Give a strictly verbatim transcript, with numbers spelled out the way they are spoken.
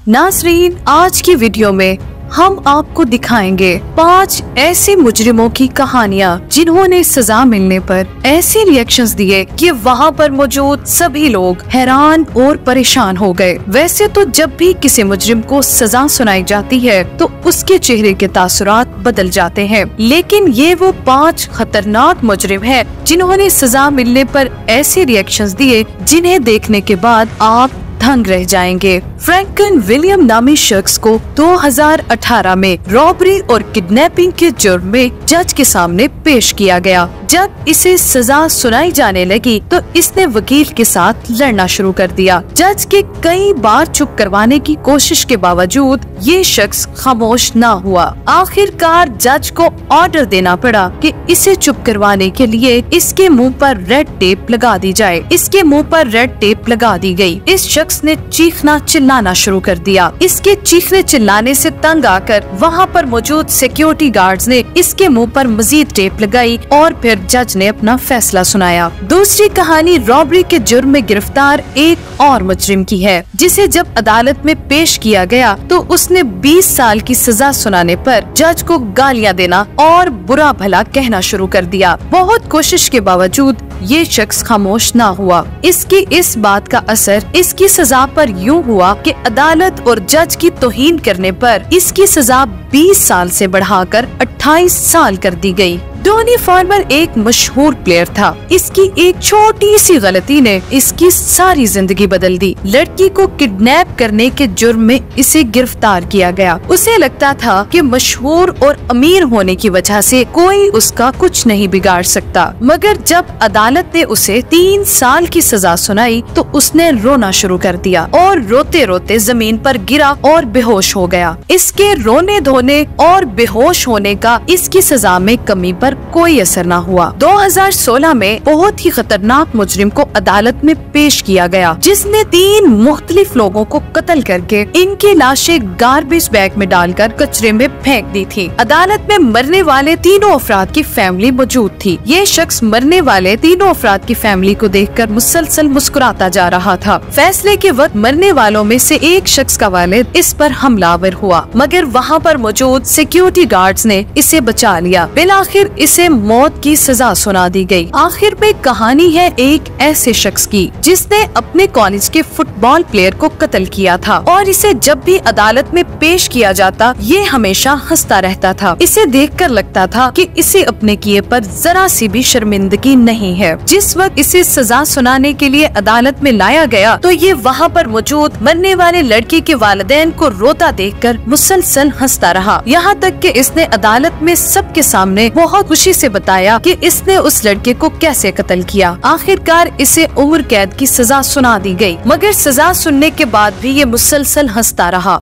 नाज़रीन, आज की वीडियो में हम आपको दिखाएंगे पांच ऐसे मुजरिमों की कहानियां जिन्होंने सजा मिलने पर ऐसे रिएक्शंस दिए कि वहां पर मौजूद सभी लोग हैरान और परेशान हो गए। वैसे तो जब भी किसी मुजरिम को सजा सुनाई जाती है तो उसके चेहरे के तासुरात बदल जाते हैं, लेकिन ये वो पांच खतरनाक मुजरिम हैं जिन्होंने सजा मिलने पर ऐसे रिएक्शंस दिए जिन्हें देखने के बाद आप दंग रह जाएंगे। फ्रैंकलिन विलियम नामी शख्स को दो हज़ार अठारह में रॉबरी और किडनैपिंग के जुर्म में जज के सामने पेश किया गया। जब इसे सजा सुनाई जाने लगी तो इसने वकील के साथ लड़ना शुरू कर दिया। जज के कई बार चुप करवाने की कोशिश के बावजूद ये शख्स खामोश न हुआ। आखिरकार जज को ऑर्डर देना पड़ा कि इसे चुप करवाने के लिए इसके मुंह पर रेड टेप लगा दी जाए। इसके मुंह पर रेड टेप लगा दी गई। इस शख्स ने चीखना चिल्लाना शुरू कर दिया। इसके चीखने चिल्लाने से तंग आकर वहाँ पर मौजूद सिक्योरिटी गार्ड्स ने इसके मुंह पर मजीद टेप लगाई और फिर जज ने अपना फैसला सुनाया। दूसरी कहानी रॉबरी के जुर्म में गिरफ्तार एक और मुजरिम की है, जिसे जब अदालत में पेश किया गया तो उसने बीस साल की सजा सुनाने पर जज को गालियां देना और बुरा भला कहना शुरू कर दिया। बहुत कोशिश के बावजूद ये शख्स खामोश ना हुआ। इसकी इस बात का असर इसकी सजा पर यूं हुआ कि अदालत और जज की तौहीन करने पर इसकी सजा बीस साल से बढ़ाकर अट्ठाईस साल कर दी गई। डोनी फार्मर एक मशहूर प्लेयर था। इसकी एक छोटी सी गलती ने इसकी सारी जिंदगी बदल दी। लड़की को किडनैप करने के जुर्म में इसे गिरफ्तार किया गया। उसे लगता था कि मशहूर और अमीर होने की वजह से कोई उसका कुछ नहीं बिगाड़ सकता, मगर जब अदालत ने उसे तीन साल की सजा सुनाई तो उसने रोना शुरू कर दिया और रोते रोते जमीन पर गिरा और बेहोश हो गया। इसके रोने धोने और बेहोश होने का इसकी सजा में कमी पर कोई असर न हुआ। दो हज़ार सोलह में बहुत ही खतरनाक मुजरिम को अदालत में पेश किया गया, जिसने तीन मुख्तलिफ लोगों को कत्ल करके इनकी लाशें गार्बेज बैग में डालकर कचरे में फेंक दी थी। अदालत में मरने वाले तीनों अफराद की फैमिली मौजूद थी। ये शख्स मरने वाले तीनों अफराद की फैमिली को देखकर मुसलसल मुस्कुराता जा रहा था। फैसले के वक्त मरने वालों में से एक शख्स का वालिद इस पर हमलावर हुआ, मगर वहाँ पर मौजूद सिक्योरिटी गार्ड्स ने इसे बचा लिया। बिलाखिर इसे मौत की सजा सुना दी गई। आखिर में कहानी है एक ऐसे शख्स की जिसने अपने कॉलेज के फुटबॉल प्लेयर को कत्ल किया था और इसे जब भी अदालत में पेश किया जाता ये हमेशा हंसता रहता था। इसे देखकर लगता था कि इसे अपने किए पर जरा सी भी शर्मिंदगी नहीं है। जिस वक्त इसे सजा सुनाने के लिए अदालत में लाया गया तो ये वहाँ पर मौजूद मरने वाले लड़के के वालिदैन को रोता देखकर मुसलसल हंसता रहा, यहाँ तक कि इसने अदालत में सबके सामने बहुत खुशी से बताया कि इसने उस लड़के को कैसे कत्ल किया। आखिरकार इसे उम्र कैद की सजा सुना दी गई, मगर सजा सुनने के बाद भी ये मुसलसल हंसता रहा।